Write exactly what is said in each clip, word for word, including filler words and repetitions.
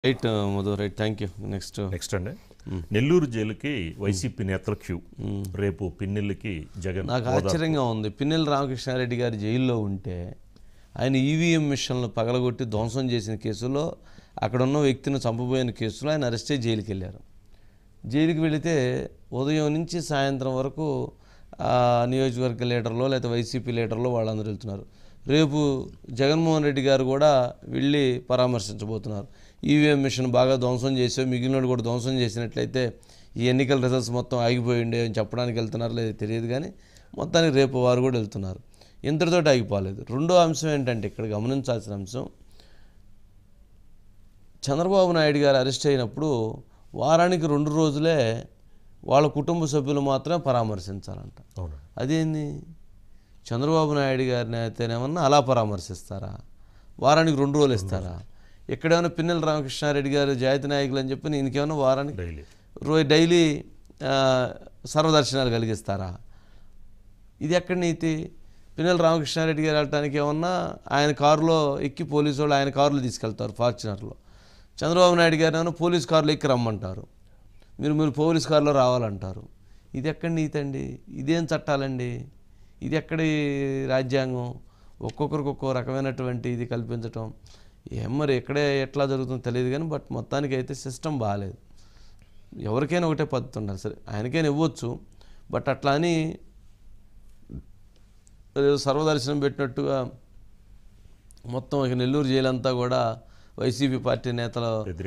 Right Madhu right thank you next next అండి నెల్లూరు జైలుకి YCP నేతల క్యూ రేపు పిన్నెల్లికి జగన్ నాకు ఆశ్చర్యంగా ఉంది. పిన్నెల్లి రామకృష్ణారెడ్డి గారు జైల్లో ఉంటే ఆయన ఈవీఎం మిషన్లు పగలగొట్టి ధ్వంసం చేసిన కేసులో అక్కడ ఉన్న వ్యక్తిని చంపబోయిన కేసులో ఆయన అరెస్ట్ అయ్యి జైలుకి వెళ్ళారు. జైలుకి వెళితే ఉదయం నుంచి సాయంత్రం వరకు నియోజకవర్గ లీడర్లో లేకపోతే వైసీపీ లీడర్లో వాళ్ళందరూ వెళ్తున్నారు. రేపు జగన్మోహన్ రెడ్డి గారు కూడా వెళ్ళి పరామర్శించబోతున్నారు. ఈవీఎం మిషన్ బాగా ధ్వంసం చేసే మిగిలిన కూడా ధ్వంసం చేసినట్లయితే ఈ ఎన్నికల రిజల్ట్స్ మొత్తం ఆగిపోయి ఉండే అని చెప్పడానికి వెళ్తున్నారు లేదు తెలియదు, కానీ మొత్తానికి రేపు వారు కూడా వెళ్తున్నారు. ఇంతటితో ఆగిపోలేదు. రెండో అంశం ఏంటంటే ఇక్కడ గమనించాల్సిన అంశం, చంద్రబాబు నాయుడు గారు అరెస్ట్ అయినప్పుడు వారానికి రెండు రోజులే వాళ్ళ కుటుంబ సభ్యులు మాత్రమే పరామర్శించాలంట. అదేంది? చంద్రబాబు నాయుడు గారిని అయితేనేమన్నా అలా పరామర్శిస్తారా? వారానికి రెండు రోజులు ఇస్తారా? ఎక్కడేమైనా పిన్నెల్లి రామకృష్ణారెడ్డి గారు జాతీయ నాయకులు అని చెప్పి ఈయనకేమైనా వారానికి రోజు డైలీ సర్వదర్శనాలు కలిగిస్తారా? ఇది ఎక్కడ నీతి? పిన్నెల్లి రామకృష్ణారెడ్డి గారు వెళ్ళటానికి ఏమన్నా ఆయన కారులో ఎక్కి పోలీసు వాళ్ళు ఆయన కారులో తీసుకెళ్తారు, ఫార్చునర్లో. చంద్రబాబు నాయుడు గారు ఏమైనా పోలీస్ కారులో ఎక్కి రమ్మంటారు, మీరు మీరు పోలీస్ కారులో రావాలంటారు. ఇది ఎక్కడ నీతి అండి? ఇదేం చట్టాలండి? ఇది ఎక్కడి రాజ్యాంగం? ఒక్కొక్కరికి ఒక్కో రకమైనటువంటి ఇది కల్పించటం ఏం మరి ఎక్కడే ఎట్లా జరుగుతుందో తెలియదు, కానీ బట్ మొత్తానికి అయితే సిస్టమ్ బాగాలేదు. ఎవరికైనా ఒకటే పద్ధతి ఉండాలి. సరే ఆయనకైనా ఇవ్వచ్చు, బట్ అట్లా అని సర్వదర్శనం పెట్టినట్టుగా మొత్తం ఇక నెల్లూరు జైలు అంతా కూడా వైసీపీ పార్టీ నేతలు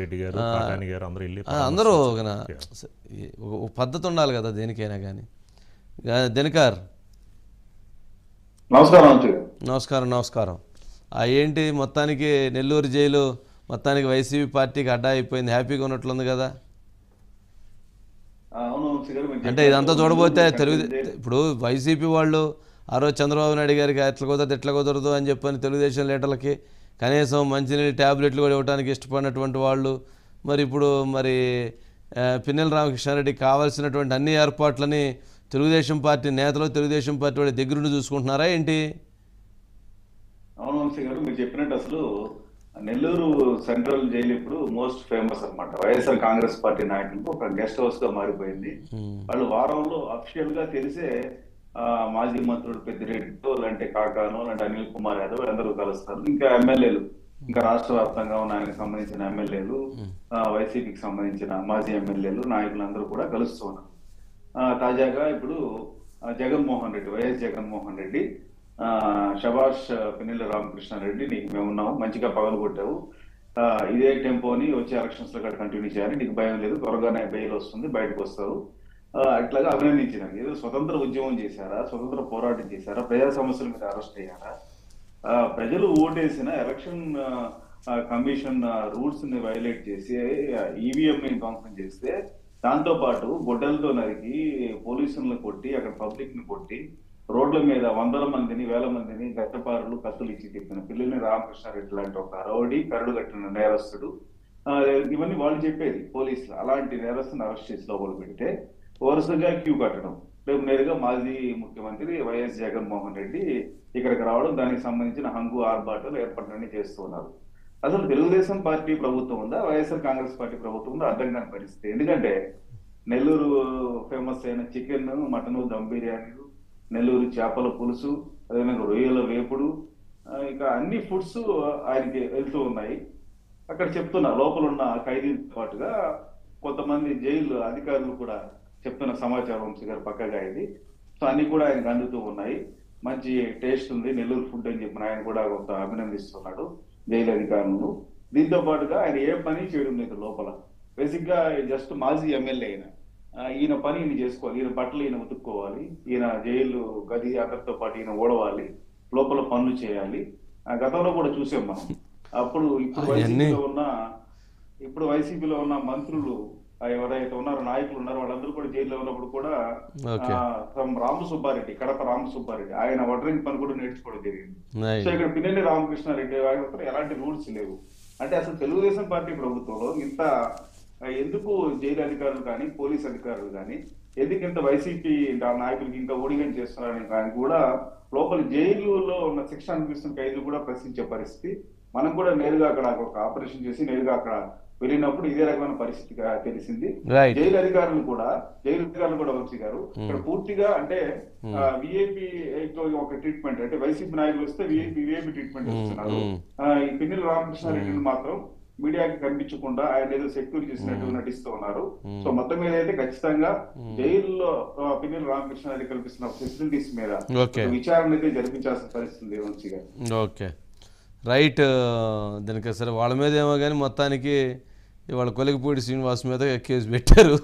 అందరూ ఒక పద్ధతి ఉండాలి కదా దేనికైనా కానీ. దినకర్ నమస్కారం. నమస్కారం నమస్కారం ఆ ఏంటి మొత్తానికి నెల్లూరు జైలు మొత్తానికి వైసీపీ పార్టీకి అడ్డా అయిపోయింది, హ్యాపీగా ఉన్నట్లుంది కదా? అంటే ఇదంతా చూడబోతే తెలుగు ఇప్పుడు వైసీపీ వాళ్ళు ఆ రోజు చంద్రబాబు నాయుడు గారికి ఎట్లా కుదరదు ఎట్లా కుదరదు అని చెప్పని తెలుగుదేశం లీడర్లకి కనీసం మంచినీళ్ళు ట్యాబ్లెట్లు కూడా ఇవ్వడానికి ఇష్టపడినటువంటి వాళ్ళు మరి ఇప్పుడు మరి పిన్నెల్లి రామకృష్ణారెడ్డికి కావాల్సినటువంటి అన్ని ఏర్పాట్లని తెలుగుదేశం పార్టీ నేతలు తెలుగుదేశం పార్టీ వాళ్ళ దగ్గరుండి చూసుకుంటున్నారా ఏంటి? అవును వంశీ గారు, మీరు చెప్పినట్టు అసలు నెల్లూరు సెంట్రల్ జైలు ఇప్పుడు మోస్ట్ ఫేమస్ అనమాట. వైఎస్ఆర్ కాంగ్రెస్ పార్టీ నాయకులకు ఒక గెస్ట్ హౌస్ గా మారిపోయింది. వాళ్ళు వారంలో అఫిషియల్ గా తెలిసే మాజీ మంత్రులు పెద్దిరెడ్డితో లాంటి కాకాను లాంటి అనిల్ కుమార్ యాదవ్ అందరూ కలుస్తారు. ఇంకా ఎమ్మెల్యేలు, ఇంకా రాష్ట్ర వ్యాప్తంగా ఉన్న ఆయనకు సంబంధించిన ఎమ్మెల్యేలు, వైసీపీకి సంబంధించిన మాజీ ఎమ్మెల్యేలు నాయకులు అందరూ కూడా కలుస్తూ ఉన్నారు. తాజాగా ఇప్పుడు జగన్మోహన్ రెడ్డి, వైఎస్ జగన్మోహన్ రెడ్డి శభాష్ పిన్నెల్లి రామకృష్ణారెడ్డి, నీకు మేము ఉన్నాము, మంచిగా పగలు కొట్టావు, ఇదే టెంపోని వచ్చే ఎలక్షన్స్ లో కూడా కంటిన్యూ చేయాలి, నీకు భయం లేదు, త్వరగానే బెయిల్ వస్తుంది, బయటకు వస్తారు, అట్లాగా అభినందించినారు. ఏదో స్వతంత్ర ఉద్యమం చేశారా, స్వతంత్ర పోరాటం చేశారా, ప్రజా సమస్యల మీద అరెస్ట్ అయ్యారా? ప్రజలు ఓటేసిన ఎలక్షన్ కమిషన్ రూల్స్ ని వైలేట్ చేసి ఈవీఎం ని ధ్వంసం చేస్తే దాంతో పాటు గొడ్డలతో నరికి పోలీసులను కొట్టి అక్కడ పబ్లిక్ ని కొట్టి రోడ్ల మీద వందల మందిని వేల మందిని గట్టపారులు కత్తులు ఇచ్చి తిప్పిన పిల్లల్ని రామకృష్ణారెడ్డి లాంటి ఒక రౌడీ, కరడు కట్టిన నేరస్తుడు, ఇవన్నీ వాళ్ళు చెప్పేది పోలీసులు. అలాంటి నేరస్తుని అరెస్ట్ చేసి లోపల పెడితే వరుసగా క్యూ కట్టడం, రేపు నేరుగా మాజీ ముఖ్యమంత్రి వైఎస్ జగన్మోహన్ రెడ్డి ఇక్కడికి రావడం, దానికి సంబంధించిన హంగు ఆర్భాటాలు ఏర్పాట్లన్నీ చేస్తున్నారు. అసలు తెలుగుదేశం పార్టీ ప్రభుత్వం ఉందా, వైఎస్ఆర్ కాంగ్రెస్ పార్టీ ప్రభుత్వం ఉందా అర్థం కాని పరిస్థితి. ఎందుకంటే నెల్లూరు ఫేమస్ అయిన చికెన్, మటన్, దమ్ బిర్యానీలు, నెల్లూరు చేపల పులుసు, అదేవిధంగా రొయ్యల వేపుడు, ఇక అన్ని ఫుడ్స్ ఆయనకి వెళ్తూ ఉన్నాయి. అక్కడ చెప్తున్నా లోపల ఉన్న ఖైదీలతో పాటుగా కొంతమంది జైలు అధికారులు కూడా చెప్తున్న సమాచారం గారు పక్కగా ఇది. సో అన్ని కూడా ఆయనకు అందుతూ ఉన్నాయి. మంచి టేస్ట్ ఉంది నెల్లూరు ఫుడ్ అని చెప్పిన ఆయన కూడా కొంత అభినందిస్తున్నాడు జైలు అధికారులను. దీంతో పాటుగా ఆయన ఏ పని చేయడం లేదు లోపల. బేసిక్ గా జస్ట్ మాజీ ఎమ్మెల్యే అయిన ఈయన పని ఈయన చేసుకోవాలి, ఈయన బట్టలు ఈయన ఉతుక్కోవాలి, ఈయన జైలు గది అక్కడితో పాటు ఈయన ఓడవాలి, లోపల పనులు చేయాలి. గతంలో కూడా చూసాం మనం. అప్పుడు ఇప్పుడు వైసీపీలో ఉన్న ఇప్పుడు వైసీపీలో ఉన్న మంత్రులు ఎవరైతే ఉన్నారో నాయకులు ఉన్నారో వాళ్ళందరూ కూడా జైల్లో ఉన్నప్పుడు కూడా రామసుబ్బారెడ్డి, కడప రామసుబ్బారెడ్డి ఆయన వడ్రింగ్ పని కూడా నేర్చుకోవడం జరిగింది. సో ఇక్కడ పిన్నెల్లి రామకృష్ణారెడ్డి ఎలాంటి రూల్స్ లేవు. అంటే అసలు తెలుగుదేశం పార్టీ ప్రభుత్వంలో ఇంత ఎందుకు జైలు అధికారులు కానీ పోలీస్ అధికారులు కానీ ఎందుకు ఇంత వైసీపీ నాయకులకి ఇంకా ఊడిగం చేస్తున్నారని కానీ కూడా లోపల జైలులో ఉన్న శిక్ష అనిపిస్తున్న ఖైదీలు కూడా ప్రశ్నించే పరిస్థితి. మనం కూడా నేరుగా అక్కడ ఒక ఆపరేషన్ చేసి నేరుగా అక్కడ వెళ్ళినప్పుడు ఇదే రకమైన పరిస్థితిగా తెలిసింది. Right. జైలు అధికారులు కూడా జైలు అధికారులు కూడా వంశీ గారు ఇక్కడ పూర్తిగా అంటే విఐపి ఒక ట్రీట్మెంట్, అంటే వైసీపీ నాయకులు వస్తే విఐపి విఐపి ట్రీట్మెంట్ ఇస్తున్నారు. ఆ, ఈ పిన్నెల రామకృష్ణారెడ్డిని మాత్రం మీడియాకి కనిపించకుండా ఆయన ఏదో సెక్యూర్ చేసినట్టు నటిస్తూ ఉన్నారు. సో మొత్తం మీద అయితే ఖచ్చితంగా జైల్లో ఆ, పిన్నెల రామకృష్ణారెడ్డి కల్పిస్తున్న ఫెసిలిటీస్ మీద Okay. ఒక విచారణ అయితే జరిపించాల్సిన పరిస్థితి వంశీ గారు. Okay right. దానికి సరే వాళ్ళ మీద ఏమో కానీ మొత్తానికి ఇవాళ కొలిగిపూడి శ్రీనివాస్ మీద కేసు పెట్టారు.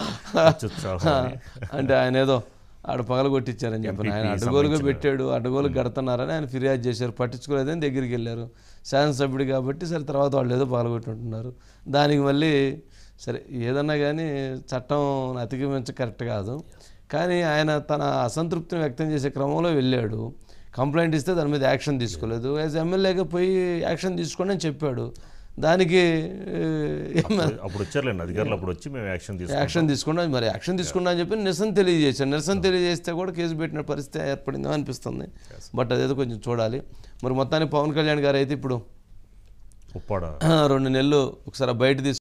అంటే ఆయన ఏదో ఆడ పగల కొట్టించారని చెప్పిన ఆయన అడ్డగోలుగా పెట్టాడు, అడ్డగోలు కడుతున్నారని ఆయన ఫిర్యాదు చేశారు, పట్టించుకోలేదని దగ్గరికి వెళ్ళారు. శాసనసభ్యుడు కాబట్టి సరే తర్వాత వాళ్ళు ఏదో పగలగొట్టుంటున్నారు. దానికి మళ్ళీ సరే ఏదన్నా కానీ చట్టం అతిక్రమించ కరెక్ట్ కాదు, కానీ ఆయన తన అసంతృప్తిని వ్యక్తం చేసే క్రమంలో వెళ్ళాడు. కంప్లైంట్ ఇస్తే దాని మీద యాక్షన్ తీసుకోలేదు. యాజ్ ఎమ్మెల్యేగా పోయి యాక్షన్ తీసుకోండి అని చెప్పాడు. దానికి అప్పుడు వచ్చారులేండి అధికారులు, అప్పుడు వచ్చి మేము యాక్షన్ తీసుకున్నాం యాక్షన్ తీసుకున్నా మరి యాక్షన్ తీసుకున్నా అని చెప్పి నిరసన తెలియజేశాను. నిరసన తెలియజేస్తే కూడా కేసు పెట్టిన పరిస్థితి ఏర్పడిందో అనిపిస్తుంది. బట్ అదేదో కొంచెం చూడాలి. మరి మొత్తానికి పవన్ కళ్యాణ్ గారు అయితే ఇప్పుడు ఉప్పాడ రెండు నెలలు ఒకసారి బయట తీసుకు